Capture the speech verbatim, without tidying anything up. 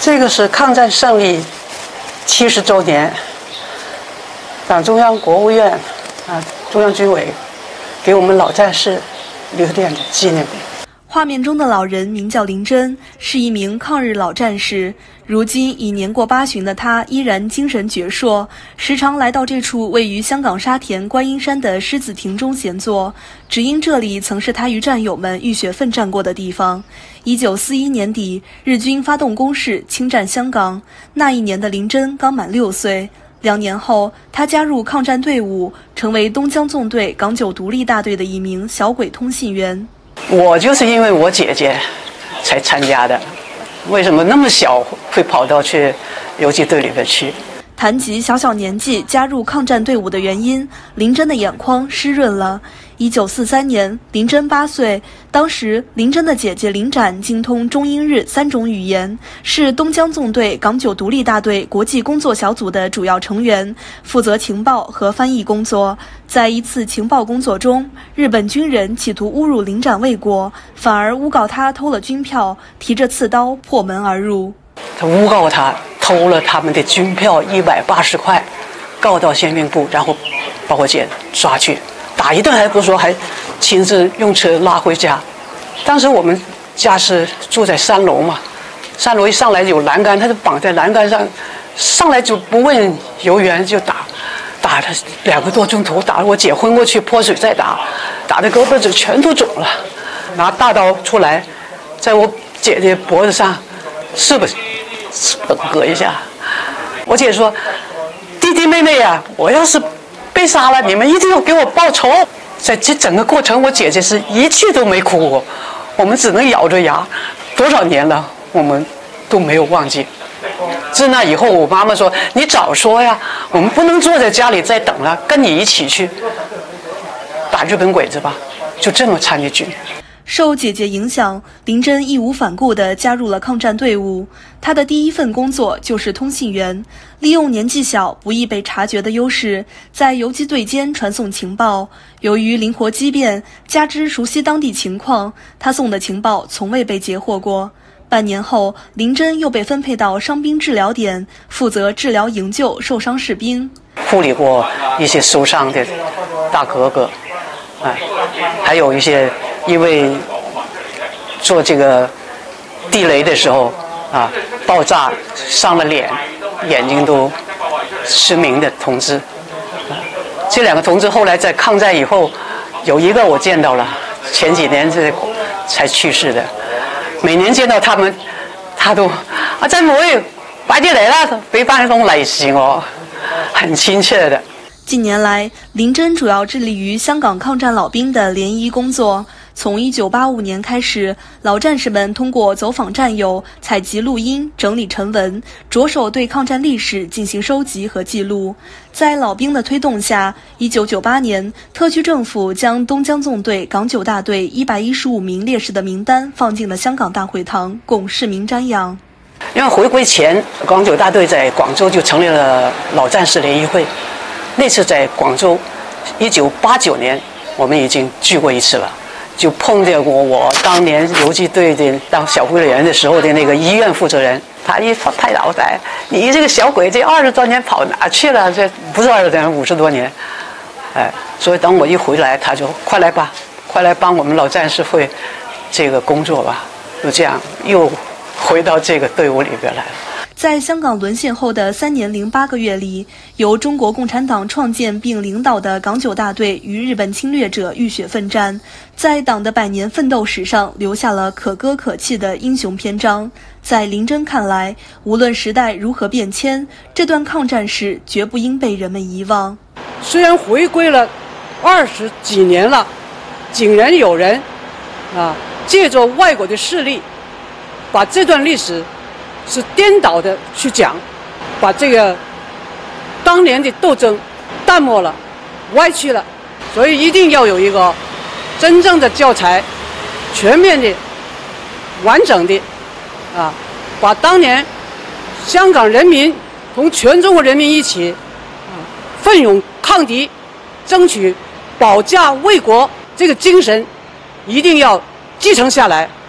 这个是抗战胜利七十周年，党中央、国务院啊、中央军委给我们老战士留念的纪念品。 画面中的老人名叫林真，是一名抗日老战士。如今已年过八旬的他依然精神矍铄，时常来到这处位于香港沙田观音山的狮子亭中闲坐，只因这里曾是他与战友们浴血奋战过的地方。一九四一年底，日军发动攻势侵占香港，那一年的林真刚满六岁。两年后，他加入抗战队伍，成为东江纵队港九独立大队的一名小鬼通信员。 我就是因为我姐姐才参加的，为什么那么小会跑到去游击队里边去？ 谈及小小年纪加入抗战队伍的原因，林真的眼眶湿润了。一九四三年，林真八岁，当时林真的姐姐林展精通中英日三种语言，是东江纵队港九独立大队国际工作小组的主要成员，负责情报和翻译工作。在一次情报工作中，日本军人企图侮辱林展卫国，反而诬告他偷了军票，提着刺刀破门而入。 他诬告他偷了他们的军票一百八十块，告到宪兵部，然后把我姐抓去。打一顿还不说，还亲自用车拉回家。当时我们家是住在三楼嘛，三楼一上来有栏杆，他就绑在栏杆上，上来就不问油源就打，打了两个多钟头，打了我姐昏过去，泼水再打，打的胳膊肘全都肿了。拿大刀出来，在我姐姐脖子上是不是割一下？我姐说：“弟弟妹妹呀、啊，我要是被杀了，你们一定要给我报仇。”在这整个过程，我姐姐是一句都没哭过，我们只能咬着牙。多少年了，我们都没有忘记。自那以后，我妈妈说：“你早说呀，我们不能坐在家里再等了，跟你一起去打日本鬼子吧。”就这么参进去。 受姐姐影响，林真义无反顾地加入了抗战队伍。她的第一份工作就是通信员，利用年纪小、不易被察觉的优势，在游击队间传送情报。由于灵活机变，加之熟悉当地情况，她送的情报从未被截获过。半年后，林真又被分配到伤兵治疗点，负责治疗营救受伤士兵， 护理过一些受伤的大哥哥，哎，还有一些因为做这个地雷的时候啊，爆炸伤了脸，眼睛都失明的同志。这两个同志后来在抗战以後，有一個我見到了，前幾年這才去世的。每年見到他們，他都啊真妹，快啲嚟啦，俾翻封利是我，很親切的。 近年来，林真主要致力于香港抗战老兵的联谊工作。从一九八五年开始，老战士们通过走访战友、采集录音、整理陈文，着手对抗战历史进行收集和记录。在老兵的推动下，一九九八年，特区政府将东江纵队港九大队一百一十五名烈士的名单放进了香港大会堂，供市民瞻仰。 因为回归前，港九大队在广州就成立了老战士联谊会。那次在广州，一九八九年，我们已经聚过一次了。就碰见过我当年游击队的当小会员的时候的那个医院负责人，他一拍脑袋，你这个小鬼这二十多年跑哪去了？这不是二十多年，五十多年，哎，所以等我一回来，他就快来吧，快来帮我们老战士会这个工作吧，就这样又回到这个队伍里边来了。 在香港沦陷后的三年零八个月里，由中国共产党创建并领导的港九大队与日本侵略者浴血奋战，在党的百年奋斗史上留下了可歌可泣的英雄篇章。在林真看来，无论时代如何变迁，这段抗战史绝不应被人们遗忘。 虽然回归了二十几年了，竟然有人啊借着外国的势力，把这段历史是颠倒的去讲，把这个当年的斗争淡漠了、歪曲了，所以一定要有一个真正的教材，全面的、完整的，啊，把当年香港人民同全中国人民一起，啊，奋勇抗敌、争取保家卫国这个精神，一定要继承下来。